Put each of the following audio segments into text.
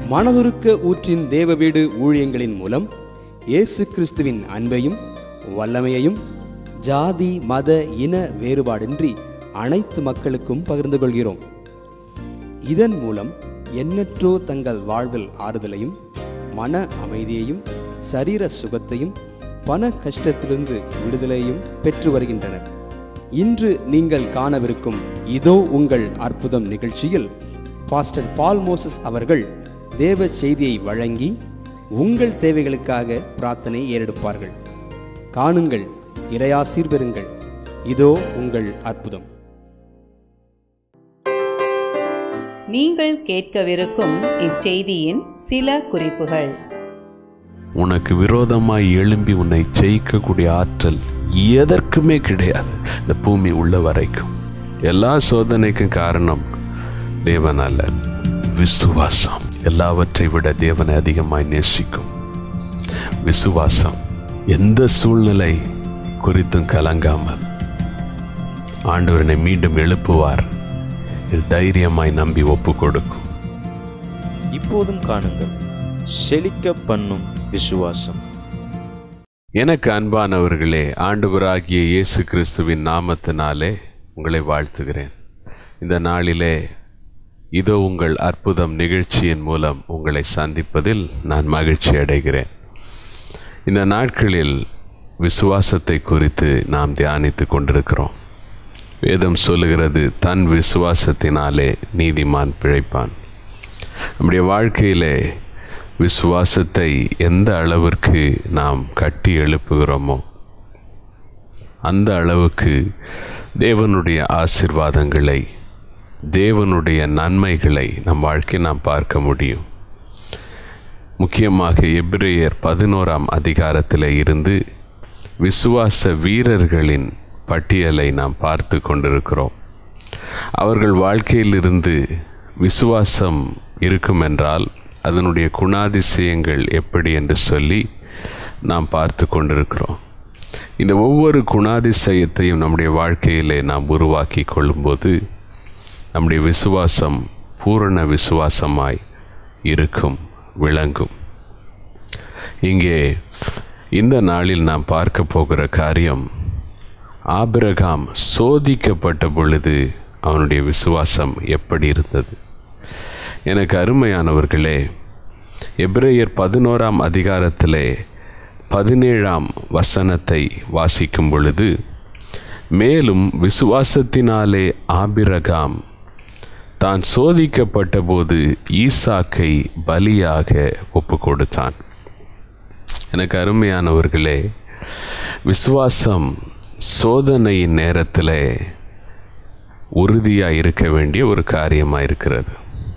மனதுருக்க ஊற்றின் தேவ வீடு ஊழியங்களின் மூலம் இயேசு கிறிஸ்துவின் அன்பையும் வல்லமையையும் ஜாதி மத இன வேறுபாடின்றி அனைத்து மக்களுக்கும் பகிர்ந்து கொள்கிறோம். இதன் மூலம் எண்ணற்றோர் தங்கள் வாழ்வில் ஆறுதலையும் மன அமைதியையும் சரீர சுகத்தையும் பண கஷ்டத்திலிருந்து விடுதலையும் பெற்று வருகின்றனர். இன்று நீங்கள் காணவிருக்கும் இதோ உங்கள் அற்புதம் நிகழ்ச்சியில் பாஸ்டர் பால் மோசஸ் அவர்கள் தேவ செய்தியை வழங்கி உங்கள் தேவைகளுக்காக பிரார்த்தனை ஏறெடுப்பார்கள். காணுங்கள், இறையாசீர் பெறுங்கள். இதோ உங்கள் அற்புதம். நீங்கள் கேட்கவிருக்கும் இச்செய்தியின் சில குறிப்புகள். உனக்கு விரோதமாய் எழும்பி உன்னை ஜெயிக்கக்கூடிய ஆற்றல் எதற்குமே கிடையாது. இந்த பூமி உள்ள வரைக்கும் எல்லா சோதனைக்கும் காரணம் தேவன் அல்ல, விசுவாசம். எல்லாவற்றை விட தேவனை அதிகமாய் நேசிக்கும் விசுவாசம். எந்த சூழ்நிலை குறித்தும் கலங்காமல் ஆண்டவரை மீண்டும் எழுப்புவார், தைரியமாய் நம்பி ஒப்பு கொடுக்கும். இப்போதும் காணுங்கள், செழிக்க பண்ணும் விசுவாசம். எனக்கு அன்பானவர்களே, ஆண்டவராகிய இயேசு கிறிஸ்துவின் நாமத்தினாலே உங்களை வாழ்த்துகிறேன். இந்த நாளிலே இதோ உங்கள் அற்புதம் நிகழ்ச்சியின் மூலம் உங்களை சந்திப்பதில் நான் மகிழ்ச்சி அடைகிறேன். இந்த நாட்களில் விசுவாசத்தை குறித்து நாம் தியானித்து கொண்டிருக்கிறோம். வேதம் சொல்லுகிறது, தன் விசுவாசத்தினாலே நீதிமான் பிழைப்பான். நம்முடைய வாழ்க்கையிலே விசுவாசத்தை எந்த அளவிற்கு நாம் கட்டி எழுப்புகிறோமோ அந்த அளவுக்கு தேவனுடைய ஆசீர்வாதங்களை, தேவனுடைய நன்மைகளை நம் வாழ்க்கை நாம் பார்க்க முடியும். முக்கியமாக எபிரேயர் 11ஆம் அதிகாரத்தில் இருந்து விசுவாச வீரர்களின் பட்டியலை நாம் பார்த்து கொண்டிருக்கிறோம். அவர்கள் வாழ்க்கையிலிருந்து விசுவாசம் இருக்கும் என்றால் அதனுடைய குணாதிசயங்கள் எப்படி என்று சொல்லி நாம் பார்த்து கொண்டிருக்கிறோம். இந்த ஒவ்வொரு குணாதிசயத்தையும் நம்முடைய வாழ்க்கையிலே நாம் உருவாக்கி கொள்ளும்போது நம்முடைய விசுவாசம் பூரண விசுவாசமாய் இருக்கும், விளங்கும். இங்கே இந்த நாளில் நாம் பார்க்க போகிற காரியம், ஆபிரகாம் சோதிக்கப்பட்ட பொழுது அவனுடைய விசுவாசம் எப்படி இருந்தது. எனக்கு அருமையானவர்களே, எபிரேயர் 11ஆம் அதிகாரத்திலே 17ஆம் வசனத்தை வாசிக்கும் பொழுது, மேலும் விசுவாசத்தினாலே ஆபிரகாம் தான் சோதிக்கப்பட்ட போது ஈசாக்கை பலியாக ஒப்பு கொடுத்தான். எனக்கு அருமையானவர்களே, விசுவாசம் சோதனையின் நேரத்தில் உறுதியாக இருக்க வேண்டிய ஒரு காரியமாக இருக்கிறது.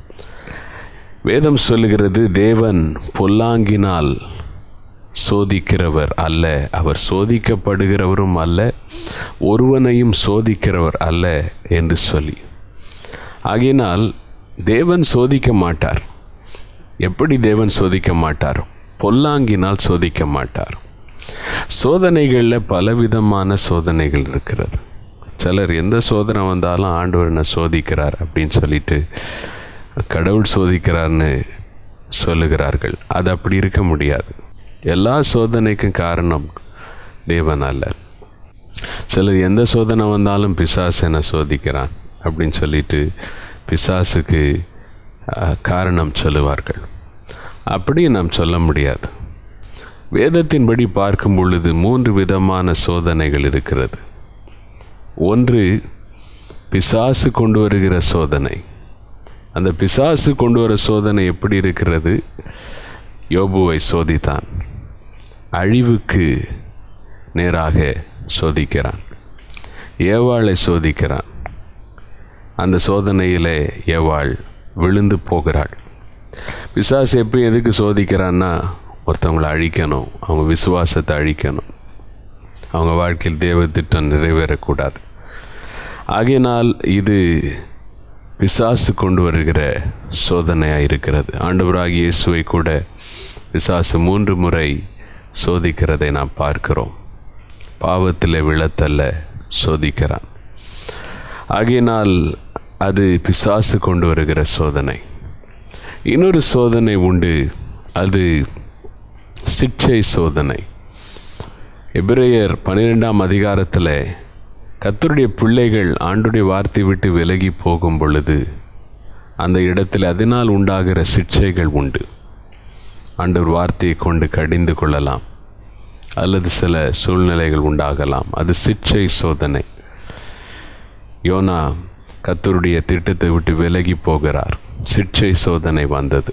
வேதம் சொல்லுகிறது, தேவன் பொல்லாங்கினால் சோதிக்கிறவர் அல்ல, அவர் சோதிக்கப்படுகிறவரும் அல்ல, ஒருவனையும் சோதிக்கிறவர் அல்ல என்று சொல்லி. ஆகையினால் தேவன் சோதிக்க மாட்டார். எப்படி தேவன் சோதிக்க மாட்டார்? பொல்லாங்கினால் சோதிக்க மாட்டார். சோதனைகளில் பலவிதமான சோதனைகள் இருக்கிறது. சிலர் எந்த சோதனை வந்தாலும் ஆண்டவர் என்ன சோதிக்கிறார் அப்படின்னு சொல்லிட்டு கடவுள் சோதிக்கிறார்னு சொல்லுகிறார்கள். அது அப்படி இருக்க முடியாது. எல்லா சோதனைக்கும் காரணம் தேவன் அல்ல. சிலர் எந்த சோதனை வந்தாலும் பிசாசு என்ன சோதிக்கிறான் அப்படின்னு சொல்லிட்டு பிசாசுக்கு காரணம் சொல்லுவார்கள். அப்படி நாம் சொல்ல முடியாது. வேதத்தின்படி பார்க்கும் பொழுது 3 விதமான சோதனைகள் இருக்கிறது. ஒன்று பிசாசு கொண்டு வருகிற சோதனை. அந்த பிசாசு கொண்டு வர சோதனை எப்படி இருக்கிறது? யோபுவை சோதித்தான், அழிவுக்கு நேராக சோதிக்கிறான். ஏவாளை சோதிக்கிறான். அந்த சோதனையிலே ஏவாள் விழுந்து போகிறாள். பிசாசு எப்படி எதுக்கு சோதிக்கிறான்னா, ஒருத்தவங்களை அழிக்கணும், அவங்க விசுவாசத்தை அழிக்கணும், அவங்க வாழ்க்கையில் தேவ திட்டம் நிறைவேறக்கூடாது. ஆகையினால் இது பிசாசு கொண்டு வருகிற சோதனையாக இருக்கிறது. ஆண்டவராகிய இயேசுவை கூட பிசாசு 3 முறை சோதிக்கிறதை நாம் பார்க்கிறோம். பாவத்தில் விழத்தல்ல சோதிக்கிறான். ஆகையினால் அது பிசாசு கொண்டு வருகிற சோதனை. இன்னொரு சோதனை உண்டு, அது சிட்சை சோதனை. எபிரேயர் 12ஆம் அதிகாரத்தில் கர்த்தருடைய பிள்ளைகள் ஆண்டுடைய வார்த்தை விட்டு விலகி போகும் பொழுது அந்த இடத்தில் அதனால் உண்டாகிற சிட்சைகள் உண்டு. ஆண்டவர் வார்த்தையை கொண்டு கடிந்து கொள்ளலாம், அல்லது சில சூழ்நிலைகள் உண்டாகலாம். அது சிட்சை சோதனை. யோனா கர்த்தருடைய திட்டத்தை விட்டு விலகி போகிறார். சிட்சை சோதனை வந்தது.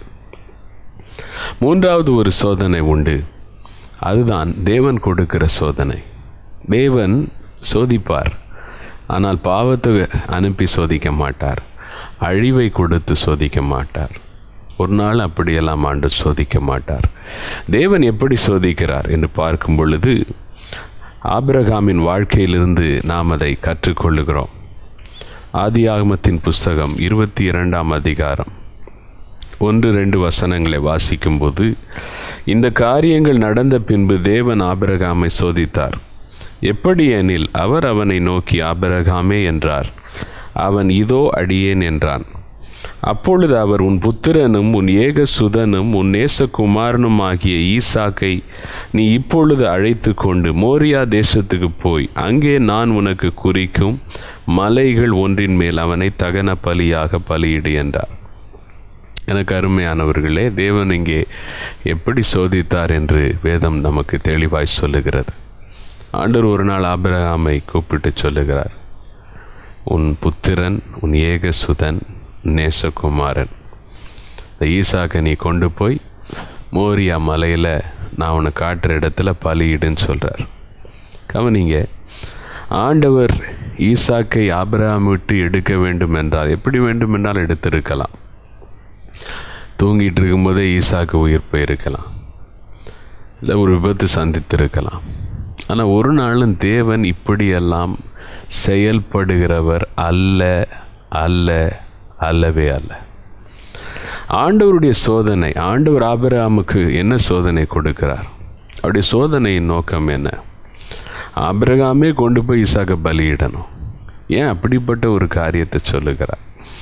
மூன்றாவது ஒரு சோதனை உண்டு, அதுதான் தேவன் கொடுக்கிற சோதனை. தேவன் சோதிப்பார், ஆனால் பாவத்தை அனுப்பி சோதிக்க மாட்டார், அழிவை கொடுத்து சோதிக்க மாட்டார். ஒரு நாள் அப்படியெல்லாம் ஆண்டு சோதிக்க மாட்டார். தேவன் எப்படி சோதிக்கிறார் என்று பார்க்கும் பொழுது ஆபிரகாமின் வாழ்க்கையிலிருந்து நாம் அதை கற்றுக்கொள்ளுகிறோம். ஆதியாகமத்தின் புஸ்தகம் 22ஆம் அதிகாரம் 1-2 வசனங்களை வாசிக்கும்போது, இந்த காரியங்கள் நடந்த பின்பு தேவன் ஆபிரகாமை சோதித்தார். எப்படி எனில், அவர் அவனை நோக்கி ஆபிரகாமே என்றார். அவன் இதோ அடியேன் என்றான். அப்பொழுது அவர், உன் புத்திரனும் உன் ஏக சுதனும் உன் நேசகுமாரனும் ஆகிய ஈசாக்கை நீ இப்பொழுது அழைத்து கொண்டு மோரியா தேசத்துக்கு போய் அங்கே நான் உனக்கு குறிக்கும் மலைகள் ஒன்றின் மேல் அவனை தகன பலியாக பலியிடு என்றார். எனக்கு அருமையானவர்களே, தேவன் இங்கே எப்படி சோதித்தார் என்று வேதம் நமக்கு தெளிவாய் சொல்லுகிறது. ஆண்டவர் ஒரு நாள் ஆபிரகாமை கூப்பிட்டு சொல்லுகிறார், உன் புத்திரன் உன் ஏக சுதன் நேசகுமாரன் இந்த ஈசாக்கை நீ கொண்டு போய் மோரியா மலையில் நான் உன்னை காட்டுற இடத்துல பலியிடுன்னு சொல்கிறார். கவனிங்க, ஆண்டவர் ஈசாக்கை ஆபிரகாம் விட்டு எடுக்க வேண்டும் என்றால் எப்படி வேண்டுமென்றால் எடுத்திருக்கலாம். தூங்கிட்டு இருக்கும்போதே ஈசாக்கு உயிர் போயிருக்கலாம், இல்லை ஒரு விபத்து சந்தித்திருக்கலாம். ஆனால் ஒரு நாளும் தேவன் இப்படியெல்லாம் செயல்படுகிறவர் அல்ல, அல்ல, அல்லவே அல்ல. ஆண்டவருடைய சோதனை, ஆண்டவர் ஆபிரகாமுக்கு என்ன சோதனை கொடுக்கிறார்? அவருடைய சோதனையின் நோக்கம் என்ன? ஆபிரகாமே கொண்டு போய் ஈசாக்கை பலியிடணும். ஏன் அப்படிப்பட்ட ஒரு காரியத்தை சொல்லுகிறார்?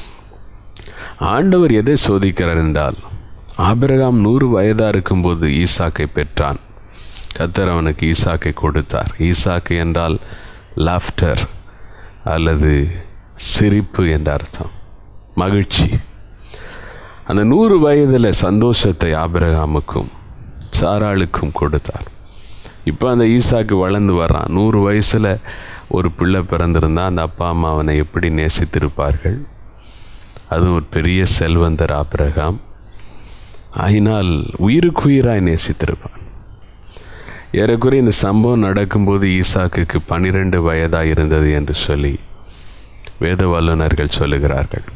ஆண்டவர் எதை சோதிக்கிறார் என்றால், ஆபிரகாம் 100 வயதாக இருக்கும்போது ஈசாக்கை பெற்றான். கர்த்தர் அவனுக்கு ஈசாக்கை கொடுத்தார். ஈசாக்கு என்றால் லாஃப்டர் அல்லது சிரிப்பு என்ற அர்த்தம், மகிழ்ச்சி. அந்த 100 வயதில் சந்தோஷத்தை ஆபிரகாமுக்கும் சாராளுக்கும் கொடுத்தார். இப்போ அந்த ஈசாக்கு வளர்ந்து வர்றான். 100 வயசில் ஒரு பிள்ளை பிறந்திருந்தால் அந்த அப்பா அம்மா அவனை எப்படி நேசித்திருப்பார்கள்? அது ஒரு பெரிய செல்வந்தர் ஆபிரகாம். ஆயினால் உயிருக்குயிராய் நேசித்திருப்பான். ஏறக்குறைய இந்த சம்பவம் நடக்கும்போது ஈசாக்குக்கு 12 வயதாக இருந்தது என்று சொல்லி வேத வல்லுநர்கள் சொல்லுகிறார்கள்.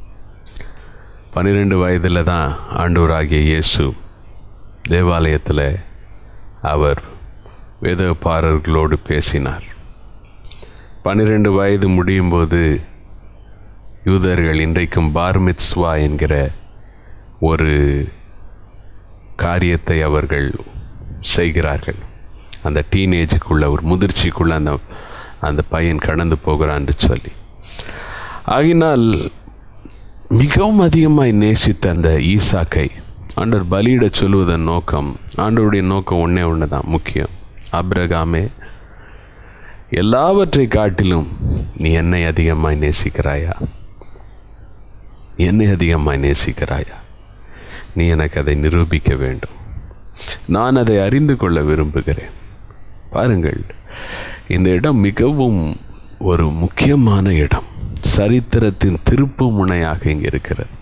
12 வயதில் தான் ஆண்டவராகிய இயேசு தேவாலயத்தில் அவர் வேதபாரர்களோடு பேசினார். 12 வயது முடியும் போது யூதர்கள் இன்றைக்கும் பார்மித்ஸ்வா என்கிற ஒரு காரியத்தை அவர்கள் செய்கிறார்கள். அந்த டீனேஜுக்குள்ள ஒரு முதிர்ச்சிக்குள்ள அந்த பையன் கடந்து போகிறான்னு சொல்லி. ஆகினால் மிகவும் அதிகமாய் நேசித்த அந்த ஈசாக்கை ஆண்டவர் பலியிட சொல்வதன் நோக்கம், ஆண்டவருடைய நோக்கம் ஒன்று தான் முக்கியம். ஆபிரகாமே, எல்லாவற்றை காட்டிலும் நீ என்னை அதிகமாய் நேசிக்கிறாயா? என்னை அதிகமாய் நேசிக்கிறாயா? நீ எனக்கு அதை நிரூபிக்க வேண்டும். நான் அதை அறிந்து கொள்ள விரும்புகிறேன். பாருங்கள், இந்த இடம் மிகவும் ஒரு முக்கியமான இடம். சரித்திரத்தின் திருப்பு முனையாக இங்கே இருக்கிறது.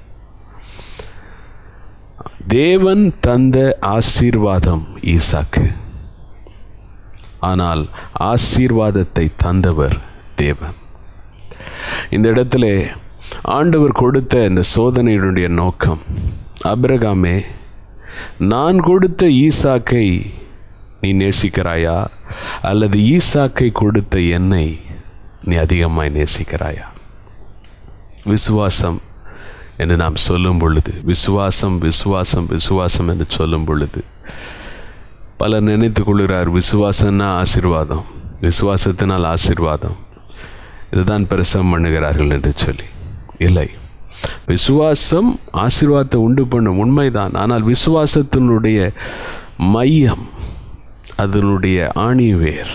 தேவன் தந்த ஆசீர்வாதம் ஈசாக்கு, ஆனால் ஆசீர்வாதத்தை தந்தவர் தேவன். இந்த இடத்துல ஆண்டவர் கொடுத்த இந்த சோதனையினுடைய நோக்கம், ஆபிரகாமே, நான் கொடுத்த ஈசாக்கை நீ நேசிக்கிறாயா, அல்லது ஈசாக்கை கொடுத்த என்னை நீ அதிகமாய் நேசிக்கிறாயா? விசுவாசம் என்று நாம் சொல்லும் பொழுது, விசுவாசம் விசுவாசம் விசுவாசம் என்று சொல்லும் பொழுது பலர் நினைத்து கொள்கிறார், விசுவாசம்னா ஆசீர்வாதம், விசுவாசத்தினால் ஆசீர்வாதம், இதுதான் பிரசவம் பண்ணுகிறார்கள் என்று சொல்லி. இல்லை, விசுவாசம் ஆசீர்வாதத்தை உண்டு பண்ணும், உண்மைதான். ஆனால் விசுவாசத்தினுடைய மையம், அதனுடைய ஆணிவேர்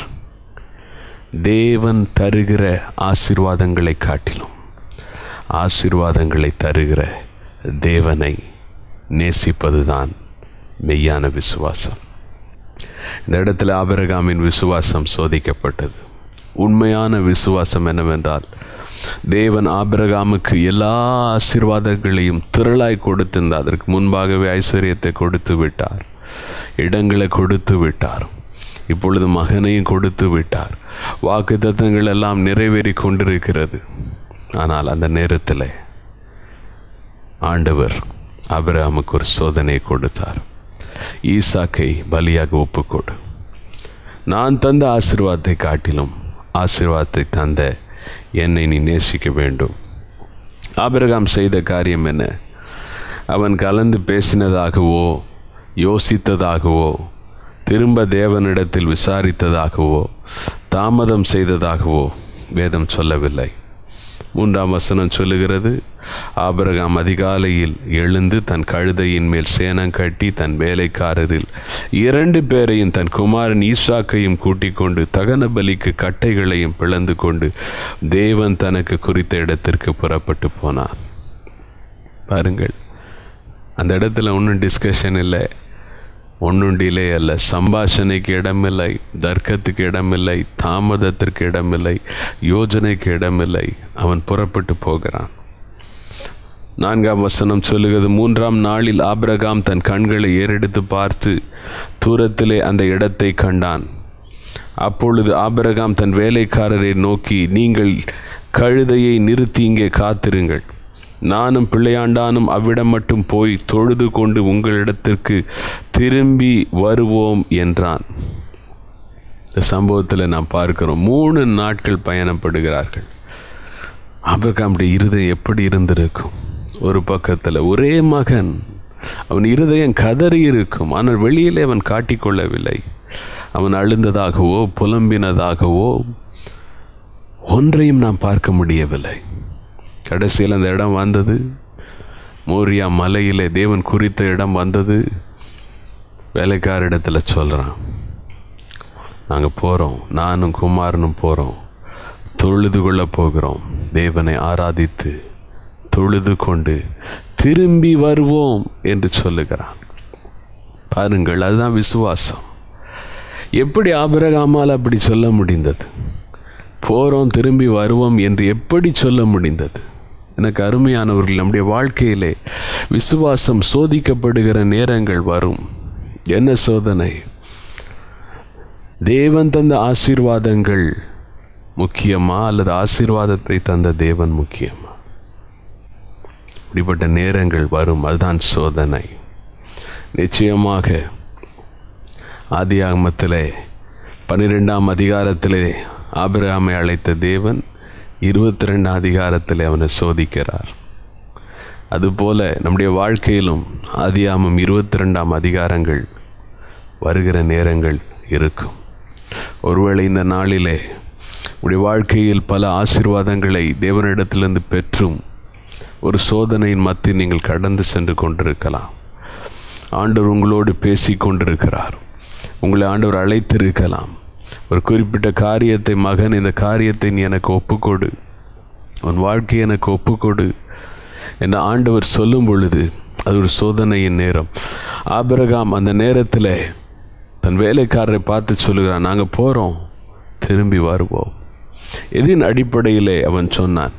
தேவன் தருகிற ஆசீர்வாதங்களை காட்டிலும் ஆசீர்வாதங்களை தருகிற தேவனை நேசிப்பதுதான் மெய்யான விசுவாசம். இந்த இடத்துல ஆபிரகாமின் விசுவாசம் சோதிக்கப்பட்டது. உண்மையான விசுவாசம் என்னவென்றால், தேவன் ஆபிரகாமுக்கு எல்லா ஆசீர்வாதங்களையும் திரளாய் கொடுத்திருந்தார். அதற்கு முன்பாகவே ஐஸ்வர்யத்தை கொடுத்து விட்டார், இடங்களை கொடுத்து விட்டார், இப்பொழுது மகனையும் கொடுத்து விட்டார். வாக்குத்தத்தங்கள் எல்லாம் நிறைவேறி கொண்டிருக்கிறது. ஆனால் அந்த நேரத்தில் ஆண்டவர் ஆபிரகாமுக்கு ஒரு சோதனை கொடுத்தார். ஈசாக்கை பலியாக ஒப்புக்கொடு, நான் தந்த ஆசீர்வாதத்தை காட்டிலும் ஆசீர்வாதத்தை தந்த என்னை நீ நேசிக்க வேண்டும். ஆபிரகாம் செய்த காரியம் என்ன? அவன் கலந்து பேசினதாகவோ யோசித்ததாகவோ திரும்ப தேவனிடத்தில் விசாரித்ததாகவோ தாமதம் செய்ததாகவோ வேதம் சொல்லவில்லை. 3ஆம் வசனம் சொல்லுகிறது, ஆபிரகாம் அதிகாலையில் எழுந்து தன் கழுதையின் மேல் சேணம் கட்டி தன் வேலைக்காரரில் 2 பேரையும் தன் குமாரன் ஈசாக்கையும் கூட்டிக் கொண்டு தகன பலிக்கு கட்டைகளையும் பிளந்து கொண்டு தேவன் தனக்கு குறித்த இடத்திற்கு புறப்பட்டு போனார். பாருங்கள், அந்த இடத்துல ஒன்றும் டிஸ்கஷன் இல்லை, ஒன்றும் டிலே அல்ல, சம்பாஷணைக்கு இடமில்லை, தர்க்கத்துக்கு இடமில்லை, தாமதத்திற்கு இடமில்லை, யோஜனைக்கு இடமில்லை. அவன் புறப்பட்டு போகிறான். 4ஆம் வசனம் சொல்லுகிறது, 3ஆம் நாளில் ஆபிரகாம் தன் கண்களை ஏறெடுத்து பார்த்து தூரத்திலே அந்த இடத்தை கண்டான். அப்பொழுது ஆபிரகாம் தன் வேலைக்காரரை நோக்கி, நீங்கள் கழுதையை நிறுத்தி இங்கே காத்திருங்கள், நானும் பிள்ளையாண்டானும் அவ்விடம் மட்டும் போய் தொழுது கொண்டு உங்களிடத்திற்கு திரும்பி வருவோம் என்றான். இந்த சம்பவத்தில் நாம் பார்க்கிறோம், 3 நாட்கள் பயணப்படுகிறார்கள். ஆபிரகாமுடைய இருதயம் எப்படி இருந்திருக்கும்? ஒரு பக்கத்தில் ஒரே மகன், அவன் இருதயம் கதறி இருக்கும். ஆனால் வெளியிலே அவன் காட்டிக்கொள்ளவில்லை. அவன் அழுந்ததாகவோ புலம்பினதாகவோ ஒன்றையும் நாம் பார்க்க முடியவில்லை. கடைசியில் அந்த இடம் வந்தது, மோரியா மலையிலே தேவன் குறித்த இடம் வந்தது. வேலைக்காரிடத்தில் சொல்கிறான், நாங்கள் போகிறோம், நானும் குமாரனும் போகிறோம், தொழுது கொள்ள போகிறோம், தேவனை ஆராதித்து தொழுது கொண்டு திரும்பி வருவோம் என்று சொல்லுகிறான். பாருங்கள், அதுதான் விசுவாசம். எப்படி ஆபிரகாமால் அப்படி சொல்ல முடிந்தது? போகிறோம் திரும்பி வருவோம் என்று எப்படி சொல்ல முடிந்தது? எனக்கு அருமையானவர்கள், நம்முடைய வாழ்க்கையிலே விசுவாசம் சோதிக்கப்படுகிற நேரங்கள் வரும். என்ன சோதனை? தேவன் தந்த ஆசீர்வாதங்கள் முக்கியமா அல்லது ஆசீர்வாதத்தை தந்த தேவன் முக்கியமா? இப்படிப்பட்ட நேரங்கள் வரும். அதுதான் சோதனை. நிச்சயமாக ஆதியாகமத்திலே 12ஆம் அதிகாரத்திலே ஆபிரகாமை அழைத்த தேவன் 22 அதிகாரத்தில் அவனை சோதிக்கிறார். அதுபோல நம்முடைய வாழ்க்கையிலும் ஆதியாகமம் 22ஆம் அதிகாரங்கள் வருகிற நேரங்கள் இருக்கும். ஒருவேளை இந்த நாளிலே உடைய வாழ்க்கையில் பல ஆசீர்வாதங்களை தேவனிடத்திலிருந்து பெற்றும் ஒரு சோதனையின் மத்தியில் நீங்கள் கடந்து சென்று கொண்டிருக்கலாம். ஆண்டவர் உங்களோடு பேசி கொண்டிருக்கிறார். உங்களை ஆண்டவர் அழைத்திருக்கலாம். ஒரு குறிப்பிட்ட காரியத்தை, மகன் இந்த காரியத்தை நீ எனக்கு ஒப்புக்கொடு, உன் வாழ்க்கையை எனக்கு ஒப்புக்கொடு என்று ஆண்டவர் சொல்லும் பொழுது அது ஒரு சோதனையின் நேரம். ஆபிரகாம் அந்த நேரத்தில் தன் வேலைக்காரரை பார்த்து சொல்லுகிறான், நாங்கள் போகிறோம், திரும்பி வருவோம். எதின் அடிப்படையிலே அவன் சொன்னான்?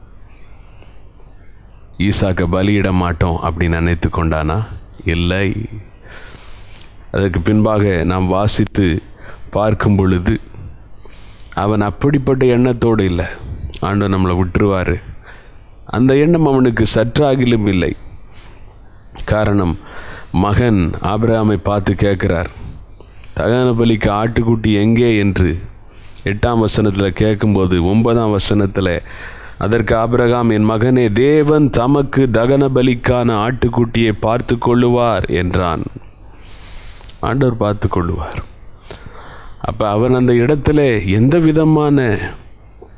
ஈசாக்கை பலியிட மாட்டோம் அப்படின்னு நினைத்து கொண்டானா? இல்லை. அதற்கு பின்பாக நாம் வாசித்து பார்க்கும் பொழுது அவன் அப்படிப்பட்ட எண்ணத்தோடு இல்லை. ஆண்டவர் நம்மளை விட்டுருவார், அந்த எண்ணம் அவனுக்கு சற்றாகிலும் இல்லை. காரணம், மகன் ஆபிரகாமை பார்த்து கேட்கிறார், தகன பலிக்கு ஆட்டுக்குட்டி எங்கே என்று 8ஆம் வசனத்தில் கேட்கும்போது 9ஆம் வசனத்தில் அதற்கு ஆபிரகாம், என் மகனே, தேவன் தமக்கு தகன பலிக்கான ஆட்டுக்குட்டியை பார்த்து கொள்ளுவார் என்றான். ஆண்டவர் பார்த்து கொள்ளுவார். அப்போ அவன் அந்த இடத்துல எந்த விதமான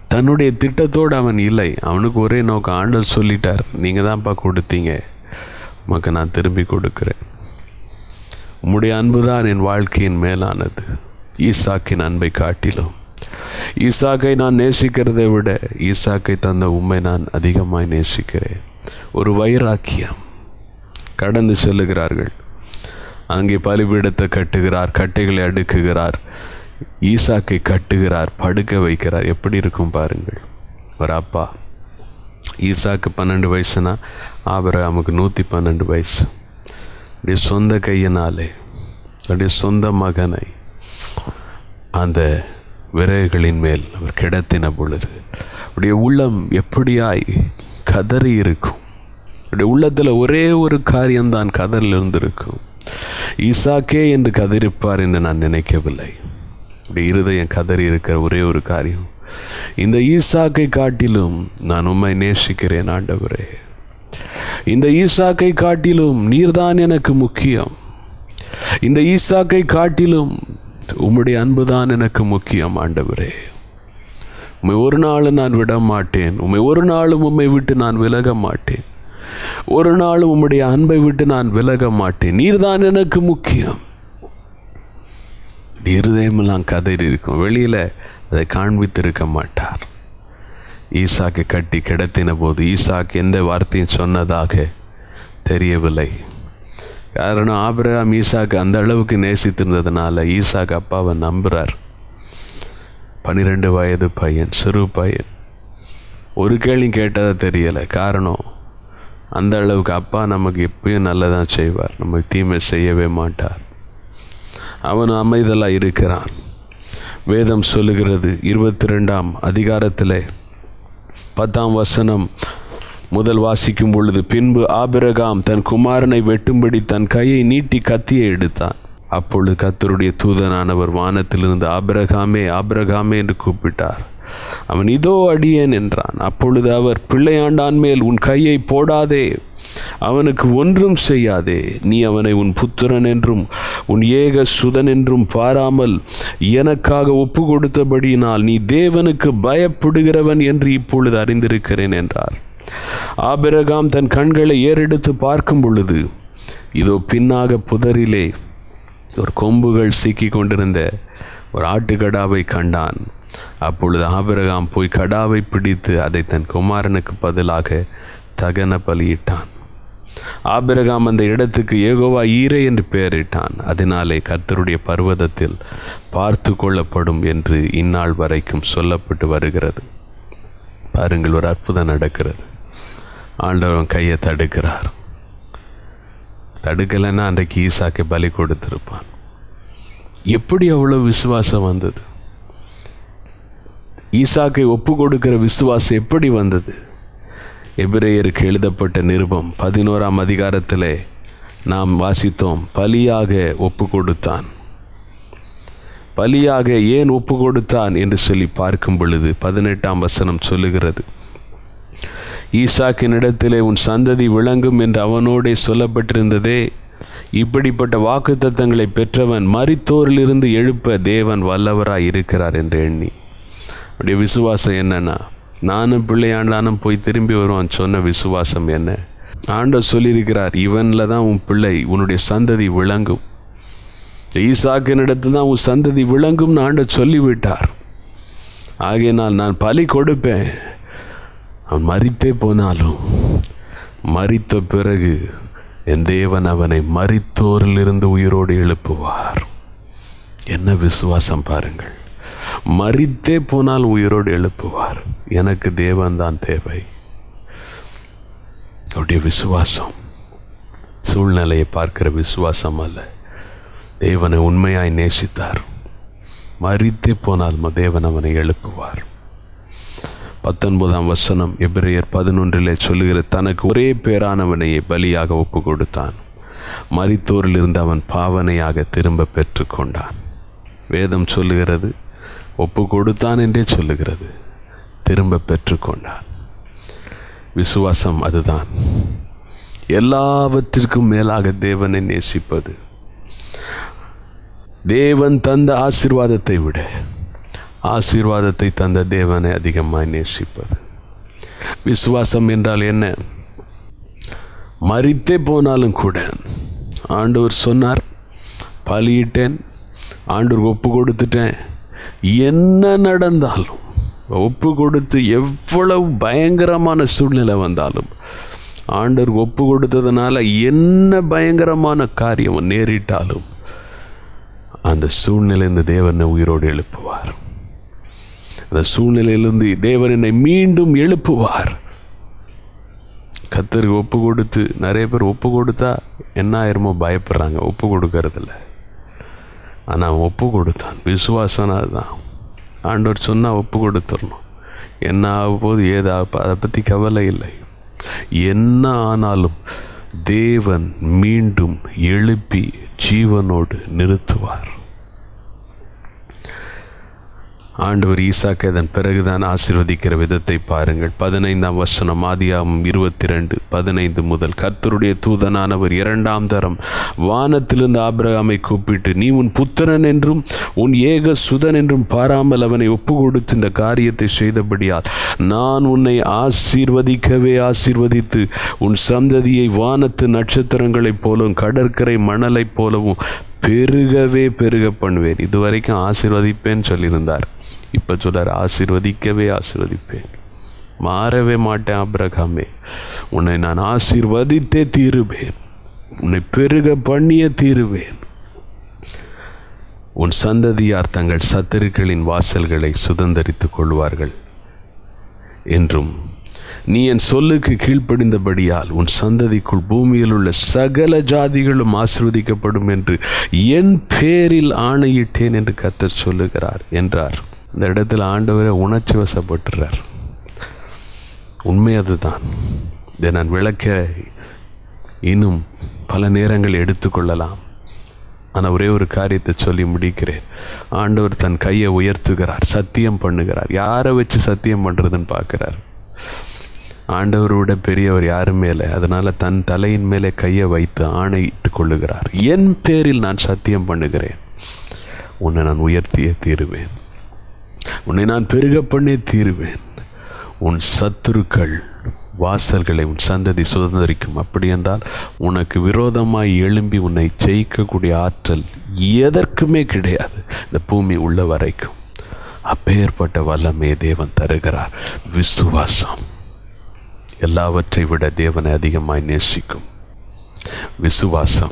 தன்னுடைய திட்டத்தோடு அவன் இல்லை. அவனுக்கு ஒரே நோக்கம், ஆண்டவர் சொல்லிட்டார், நீங்கள் தான்ப்பா கொடுத்தீங்க, உமக்கு நான் திரும்பி கொடுக்குறேன். உம்முடைய அன்பு தான் என் வாழ்க்கையின் மேலானது. ஈசாக்கின் அன்பை காட்டிலும் ஈசாக்கை நான் நேசிக்கிறதை விட ஈசாக்கை தந்த உம்மை நான் அதிகமாய் நேசிக்கிறேன். ஒரு வைராக்கியம். கடந்து செல்லுகிறார்கள். அங்கே பலிபீடத்தை கட்டுகிறார், கட்டைகளை அடுக்குகிறார், ஈசாக்கை கட்டுகிறார், படுக்க வைக்கிறார். எப்படி இருக்கும் பாருங்கள். ஒரு அப்பா, ஈசாக்கு 12 வயசுனா ஆபிரகாமுக்கு 112 வயசு. அப்படியே சொந்த கையினாலே அப்படியே சொந்த மகனை அந்த விறகுகளின் மேல் அவர் கிடத்தின பொழுது அப்படியே உள்ளம் எப்படியாய் கதறி இருக்கும். அப்படியே உள்ளத்தில் ஒரே ஒரு காரியம்தான் கதறில் இருந்திருக்கும். ஈசாக்கே என்று கதறிப்பார் என்று நான் நினைக்கவில்லை. அப்படி இருதயம் கதறி இருக்கிற ஒரே ஒரு காரியம், இந்த ஈசாக்கை காட்டிலும் நான் உம்மை நேசிக்கிறேன் ஆண்டவரே, இந்த ஈசாக்கை காட்டிலும் நீர்தான் எனக்கு முக்கியம், இந்த ஈசாக்கை காட்டிலும் உம்முடைய அன்புதான் எனக்கு முக்கியம் ஆண்டவரே. உம்மை ஒரு நாளும் நான் விட மாட்டேன், உம்மை ஒரு நாளும் உம்மை விட்டு நான் விலக மாட்டேன், ஒரு நாளும் உம்முடைய அன்பை விட்டு நான் விலக மாட்டேன், நீர்தான் எனக்கு முக்கியம். இருதயமெல்லாம் கதறி இருக்கும். வெளியில் அதை காண்பித்திருக்க மாட்டார். ஈசாக்கு கட்டி கிடத்தின போது ஈசாக்கு எந்த வார்த்தையும் சொன்னதாக தெரியவில்லை. காரணம், ஆபிரகாம் ஈசாக்கு அந்த அளவுக்கு நேசித்திருந்ததுனால ஈசாக்கு அப்பாவை நம்புகிறார். 12 வயது பையன், சிறு பையன், ஒரு கேள்வி கேட்டதாக தெரியலை. காரணம், அந்த அளவுக்கு அப்பா நமக்கு எப்பயும் நல்லதான் செய்வார், நமக்கு தீமை செய்யவே மாட்டார். அவன் அமைதலாக இருக்கிறான். வேதம் சொல்லுகிறது 22ஆம் அதிகாரத்தில் 10ஆம் வசனம் முதல் வாசிக்கும் பொழுது, பின்பு ஆபிரகாம் தன் குமாரனை வெட்டும்படி தன் கையை நீட்டி கத்தியை எடுத்தான். அப்பொழுது கர்த்தருடைய தூதனானவர் வானத்திலிருந்து ஆபிரகாமே ஆபிரகாமே என்று கூப்பிட்டார். அவன் இதோ அடியேன் என்றான். அப்பொழுது அவர், பிள்ளையாண்டான் மேல் உன் கையை போடாதே, அவனுக்கு ஒன்றும் செய்யாதே, நீ அவனை உன் புத்திரன் என்றும் உன் ஏக சுதன் என்றும் பாராமல் எனக்காக ஒப்பு கொடுத்தபடியினால் நீ தேவனுக்கு பயப்படுகிறவன் என்று இப்பொழுது அறிந்திருக்கிறேன் என்றார். ஆபிரகாம் தன் கண்களை ஏறெடுத்து பார்க்கும் பொழுது இதோ பின்னாக புதரிலே ஒரு கொம்புகள் சிக்கி கொண்டிருந்த ஒரு ஆட்டுக்கடாவை கண்டான். அப்பொழுது ஆபிரகாம் போய் கடாவை பிடித்து அதை தன் குமாரனுக்கு பதிலாக தகன பலியிட்டான். ஆபிரகாம் அந்த இடத்துக்கு யெகோவா ஈரே என்று பெயரிட்டான். அதனாலே கர்த்தருடைய பர்வதத்தில் பார்த்து கொள்ளப்படும் என்று இந்நாள் வரைக்கும் சொல்லப்பட்டு வருகிறது. பாருங்கள், ஒரு அற்புதம் நடக்கிறது. ஆண்டவன் கையை தடுக்கிறார். தடுக்கலைன்னா அன்றைக்கு ஈசாக்கை பலி கொடுத்திருப்பான். எப்படி அவ்வளோ விசுவாசம் வந்தது? ஈசாக்கை ஒப்பு கொடுக்கிற விசுவாசம் எப்படி வந்தது? எபிரேயருக்கு எழுதப்பட்ட நிருபம் 11ஆம் அதிகாரத்திலே நாம் வாசித்தோம். பலியாக ஒப்பு கொடுத்தான். பலியாக ஏன் ஒப்பு கொடுத்தான் என்று சொல்லி பார்க்கும் பொழுது 18ஆம் வசனம் சொல்லுகிறது, ஈசாக்கின் இடத்திலே உன் சந்ததி விளங்கும் என்று அவனோடே சொல்லப்பட்டிருந்ததே, இப்படிப்பட்ட வாக்குத்தத்தங்களை பெற்றவன் மரித்தோரிலிருந்து எழுப்ப தேவன் வல்லவராய் இருக்கிறார் என்று எண்ணி. அப்படி விசுவாசம் என்னன்னா, நானும் பிள்ளையாண்டானும் போய் திரும்பி வருவான் சொன்ன விசுவாசம் என்ன? ஆண்டவர் சொல்லியிருக்கிறார், இவனில் தான் உன் பிள்ளை உன்னுடைய சந்ததி விளங்கும், ஈசாக்கின் இடத்துல தான் உன் சந்ததி விளங்கும்னு ஆண்டவர் சொல்லிவிட்டார். ஆகையினால் நான் பலி கொடுப்பேன், அவன் மரித்தே போனாலும் மரித்த பிறகு என் தேவன் அவனை மரித்தோரிலிருந்து உயிரோடு எழுப்புவார். என்ன விசுவாசம் பாருங்கள்! மரித்தே போனால் உயிரோடு எழுப்புவார். எனக்கு தேவன் தான் தேவை. அவருடைய விசுவாசம் சூழ்நிலையை பார்க்கிற விசுவாசம் அல்ல. தேவனை உண்மையாய் நேசித்தார். மரித்தே போனால் தேவன் அவனை எழுப்புவார். 19ஆம் வசனம் எபிரேயர் 11 சொல்லுகிற, தனக்கு ஒரே பேரானவனையே பலியாக ஒப்பு கொடுத்தான், மரித்தோரிலிருந்து அவன் பாவனையாக திரும்ப பெற்றுக்கொண்டான். வேதம் சொல்லுகிறது, ஒப்பு கொடுத்தான் என்றே சொல்லுகிறது, திரும்ப பெற்றுக்கொண்டான். விசுவாசம் அதுதான். எல்லாவற்றிற்கும் மேலாக தேவனை நேசிப்பது. தேவன் தந்த ஆசீர்வாதத்தை விட ஆசீர்வாதத்தை தந்த தேவனை அதிகமாய் நேசிப்பது. விசுவாசம் என்றால் என்ன? மரித்தே போனாலும் கூட ஆண்டவர் சொன்னார், பலியிட்டேன், ஆண்டவர் ஒப்பு கொடுத்துட்டேன், என்ன நடந்தாலும் ஒப்பு கொடுத்து எவ்வளவு பயங்கரமான சூழ்நிலை வந்தாலும் ஆண்டவர் ஒப்பு கொடுத்ததுனால என்ன பயங்கரமான காரியம் நேரிட்டாலும் அந்த சூழ்நிலையிலிருந்து தேவனை உயிரோடு எழுப்புவார். அந்த சூழ்நிலையிலிருந்து தேவன் என்னை மீண்டும் எழுப்புவார். கர்த்தருக்கு ஒப்பு கொடுத்து நிறைய பேர் ஒப்பு கொடுத்தா என்ன ஆயிருமோ பயப்படுறாங்க, ஒப்பு கொடுக்கறதில்ல. ஆனால் ஒப்பு கொடுத்தான், விசுவாசனா தான். ஆண்டவர் சொன்னால் ஒப்பு கொடுத்துடணும். என்ன ஆக போது ஏதாவது அதை பற்றி கவலை இல்லை. என்ன ஆனாலும் தேவன் மீண்டும் எழுப்பி ஜீவனோடு நிறுத்துவார். ஆண்டவர் ஈசாக்கை அதன் பிறகுதான் ஆசீர்வதிக்கிற விதத்தை பாருங்கள். 15ஆம் வசனம், ஆதியாகமம் 22:15 முதல். கர்த்தருடைய தூதனானவர் 2ஆம் தரம் வானத்திலிருந்து ஆபிரகாமை கூப்பிட்டு, நீ உன் புத்திரன் என்றும் உன் ஏக சுதன் என்றும் பாராமல் அவனை ஒப்பு கொடுத்து இந்த காரியத்தை செய்தபடியால் நான் உன்னை ஆசீர்வதிக்கவே ஆசீர்வதித்து உன் சந்ததியை வானத்து நட்சத்திரங்களைப் போலவும் கடற்கரை மணலைப் போலவும் பெருகவே பெருக பண்ணுவேன். இதுவரைக்கும் ஆசீர்வதிப்பேன்னு சொல்லியிருந்தார். இப்போ சொல்றார், ஆசீர்வதிக்கவே ஆசீர்வதிப்பேன், மாறவே மாட்டேன். ஆபிரகாமே, உன்னை நான் ஆசீர்வதித்தே தீருவேன், உன்னை பெருக பண்ணிய தீருவேன். உன் சந்ததியார் தங்கள் சத்துருக்களின் வாசல்களை சுதந்தரித்துக் கொள்வார்கள் என்றும், நீ என் சொல்லுக்கு கீழ்ப்படிந்தபடியால் உன் சந்ததிக்குள் பூமியில் உள்ள சகல ஜாதிகளும் ஆசீர்வதிக்கப்படும் என்று என் பேரில் ஆணையிட்டேன் என்று கர்த்தர் சொல்லுகிறார் என்றார். இந்த இடத்துல ஆண்டவரை உணர்ச்சி வசப்பட்டுறார். உண்மை அதுதான். இதை நான் விளக்க இன்னும் பல நேரங்கள் எடுத்துக்கொள்ளலாம். ஆனால் ஒரே ஒரு காரியத்தை சொல்லி முடிக்கிறேன். ஆண்டவர் தன் கையை உயர்த்துகிறார், சத்தியம் பண்ணுகிறார். யாரை வச்சு சத்தியம் பண்ணுறதுன்னு பார்க்குறார். ஆண்டவரோட பெரியவர் யாருமே இல்லை. அதனால் தன் தலையின் மேலே கையை வைத்து ஆணையிட்டு கொள்ளுகிறார். என் பேரில் நான் சத்தியம் பண்ணுகிறேன், உன்னை நான் உயர்த்தியே தீருவேன், உன்னை நான் பெருக பண்ணே தீருவேன். உன் சத்துருக்கள் வாசல்களை உன் சந்ததி சுதந்திரிக்கும். அப்படி என்றால் உனக்கு விரோதமாய் எழும்பி உன்னை ஜெயிக்கக்கூடிய ஆற்றல் எதற்குமே கிடையாது, இந்த பூமி உள்ள வரைக்கும். அப்பேற்பட்ட வல்லமையை தேவன் தருகிறார். விசுவாசம் எல்லாவற்றை விட தேவனை அதிகமாய் நேசிக்கும். விசுவாசம்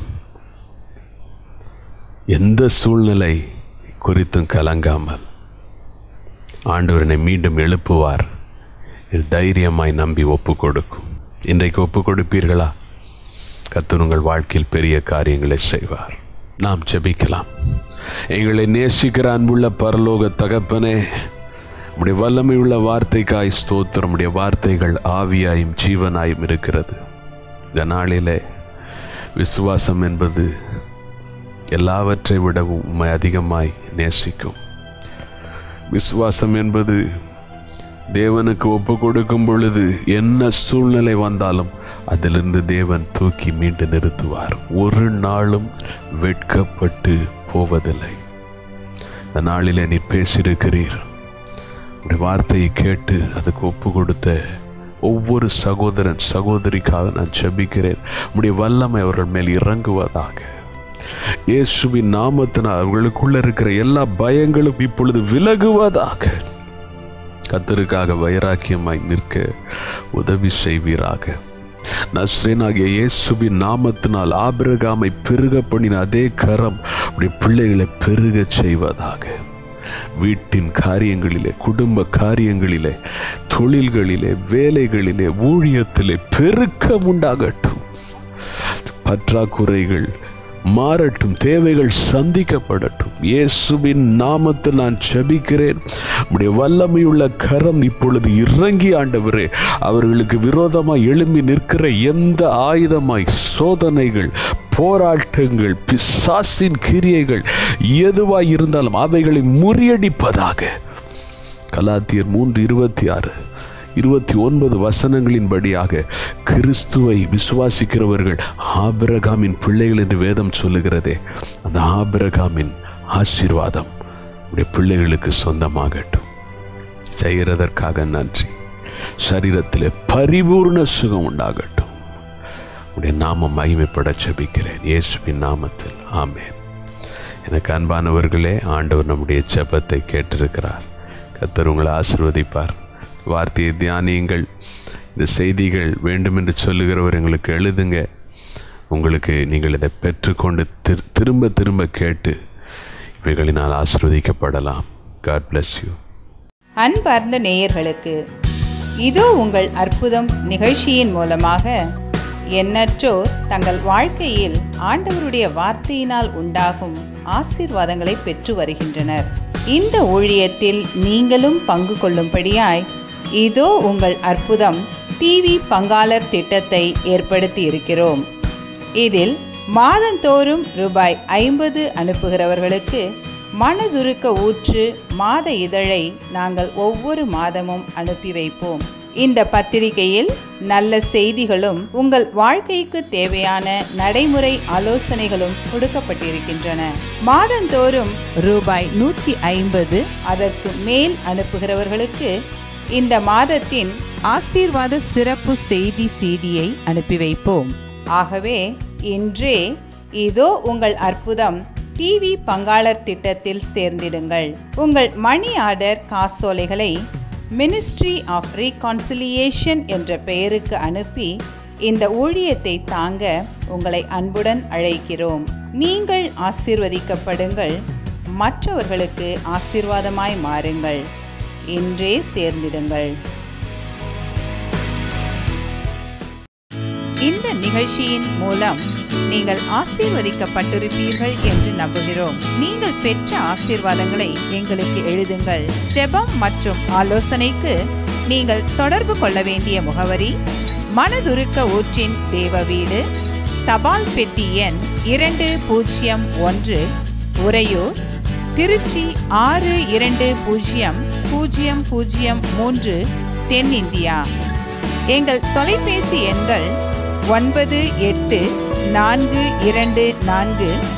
எந்த சூழ்நிலை குறித்தும் கலங்காமல் ஆண்டவரனை மீண்டும் எழுப்புவார். தைரியமாய் நம்பி ஒப்பு கொடுக்கும். இன்றைக்கு ஒப்பு கொடுப்பீர்களா? கர்த்தர் உங்கள் வாழ்க்கையில் பெரிய காரியங்களை செய்வார். நாம் ஜெபிக்கலாம். எங்களை நேசிக்கிற அன்புள்ள பரலோக தகப்பனே, உம்முடைய வல்லமை உள்ள வார்த்தைக்காய் ஸ்தோத்திரம். உம்முடைய வார்த்தைகள் ஆவியாயும் ஜீவனாயும் இருக்கிறது. இந்த நாளிலே விசுவாசம் என்பது எல்லாவற்றை விடவும் உம்மை அதிகமாய் நேசிக்கும். விசுவாசம் என்பது தேவனுக்கு ஒப்பு கொடுக்கும் பொழுது என்ன சூழ்நிலை வந்தாலும் அதிலிருந்து தேவன் தூக்கி மீண்டு நிறுத்துவார். ஒரு நாளும் வெட்கப்பட்டு போவதில்லை. இந்த நாளிலே நீ பேசியிருக்கிறீர். உடைய வார்த்தையை கேட்டு அதுக்கு ஒப்பு கொடுத்த ஒவ்வொரு சகோதரன் சகோதரிக்காக நான் ஜெபிக்கிறேன். உடைய வல்லமை அவர்கள் மேல் இறங்குவதாக. இயேசுவின் நாமத்தினால் அவர்களுக்குள்ள இருக்கிற எல்லா பயங்களும் இப்பொழுது விலகுவதாக. கர்த்தருக்காக வைராக்கியமாய் நிற்க உதவி செய்வீராக. நஸ்ரேனாகிய இயேசுவின் நாமத்தினால் ஆபிரகாமை பெருக பண்ணின அதே கரம் உடைய பிள்ளைகளை பெருக செய்வதாக. வீட்டின் காரியங்களிலே, குடும்ப காரியங்களிலே, தொழில்களிலே, வேலைகளிலே, ஊழியத்திலே பெருக்கம் உண்டாகட்டும். பற்றாக்குறைகள் மாறட்டும், தேவைகள் சந்திக்கப்படட்டும். இயேசுவின் நாமத்தில் நான் ஜெபிக்கிறேன். உம்முடைய வல்லமையுள்ள கரம் இப்பொழுது இறங்கி ஆண்டவரே, அவர்களுக்கு விரோதமாய் எழும்பி நிற்கிற எந்த ஆயுதமாய் சோதனைகள், போராட்டங்கள், பிசாசின் கிரியைகள் எதுவாய் இருந்தாலும் அவைகளை முறியடிப்பதாக. கலாத்தியர் 3:26-29 வசனங்களின்படியாக கிறிஸ்துவை விசுவாசிக்கிறவர்கள் ஆபிரகாமின் பிள்ளைகள் என்று வேதம் சொல்லுகிறதே, அந்த ஆபிரகாமின் ஆசீர்வாதம் உடைய பிள்ளைகளுக்கு சொந்தமாகட்டும். செய்கிறதற்காக நன்றி. சரீரத்தில் பரிபூர்ண சுகம் உண்டாகட்டும். உடைய நாமம் மகிமைப்பட ஜெபிக்கிறேன் இயேசுவின் நாமத்தில், ஆமென். எனக்கு அன்பானவர்களே, ஆண்டவர் நம்முடைய ஜெபத்தை கேட்டிருக்கிறார். கர்த்தர் உங்களை ஆசீர்வதிப்பார். வார்த்தையை தியானியுங்கள். இந்த செய்திகள் வேண்டுமென்று சொல்லுகிறவர் எங்களுக்கு எழுதுங்க. உங்களுக்கு நீங்கள் இதை பெற்றுக்கொண்டு திரும்ப திரும்ப கேட்டு இவைகளினால் ஆசீர்வதிக்கப்படலாம். God bless you. அன்பார்ந்த நேயர்களுக்கு இதோ உங்கள் அற்புதம் நிகழ்ச்சியின் மூலமாக எண்ணற்றோர் தங்கள் வாழ்க்கையில் ஆண்டவருடைய வார்த்தையினால் உண்டாகும் ஆசீர்வாதங்களை பெற்று வருகின்றனர். இந்த ஊழியத்தில் நீங்களும் பங்கு கொள்ளும்படியாய் இதோ உங்கள் அற்புதம் டிவி பங்காளர் திட்டத்தை ஏற்படுத்தி இருக்கிறோம். இதில் மாதந்தோறும் ரூபாய் 50 அனுப்புகிறவர்களுக்கு மனதுருக்க ஊற்று மாத இதழை நாங்கள் ஒவ்வொரு மாதமும் அனுப்பி வைப்போம். இந்த பத்திரிகையில் நல்ல செய்திகளும் உங்கள் வாழ்க்கைக்கு தேவையான நடைமுறை ஆலோசனைகளும் கொடுக்கப்பட்டிருக்கின்றன. மாதந்தோறும் ரூபாய் 150 அதற்கு மேல் அனுப்புகிறவர்களுக்கு இந்த மாதத்தின் ஆசீர்வாத சிறப்பு செய்தி சிடியை அனுப்பி வைப்போம். ஆகவே இன்றே இதோ உங்கள் அற்புதம் டிவி பங்காளர் திட்டத்தில் சேர்ந்திடுங்கள். உங்கள் மணி ஆர்டர் காசோலைகளை மினிஸ்ட்ரி ஆஃப் ரீகான்சிலியேஷன் என்ற பெயருக்கு அனுப்பி இந்த ஊழியத்தை தாங்க உங்களை அன்புடன் அழைக்கிறோம். நீங்கள் ஆசீர்வதிக்கப்படுங்கள், மற்றவர்களுக்கு ஆசீர்வாதமாய் மாறுங்கள். இன்றே சேர்ந்திடுங்கள். இந்த நிகழ்ச்சியின் மூலம் நீங்கள் ஆசீர்வதிக்கப்பட்டிருப்பீர்கள் என்று நம்புகிறோம். நீங்கள் பெற்ற ஆசீர்வாதங்களை எங்களுக்கு எழுதுங்கள். ஜெபம் மற்றும் ஆலோசனைக்கு நீங்கள் தொடர்பு கொள்ள வேண்டிய முகவரி: மனதுருக்க ஊற்றின் தேவ வீடு, தபால் பெட்டி எண் 201, உறையூர், திருச்சி 620003, தென்னிந்தியா. எங்கள் தொலைபேசி எண்கள் 9842450977,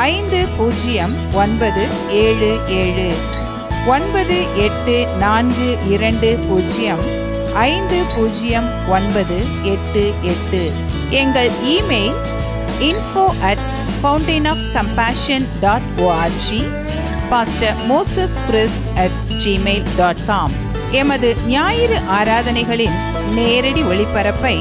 9842505088. எங்கள் email info@fountainofcompassion.org, Pastor Moses Chris @gmail.com. எமது ஞாயிறு ஆராதனைகளின் நேரடி ஒளிபரப்பை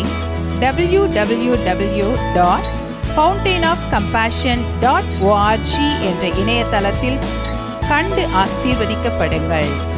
www.fountainofcompassion.org என்ற இணையதளத்தில் கண்டு ஆசீர்வதிக்கப்படுங்கள்.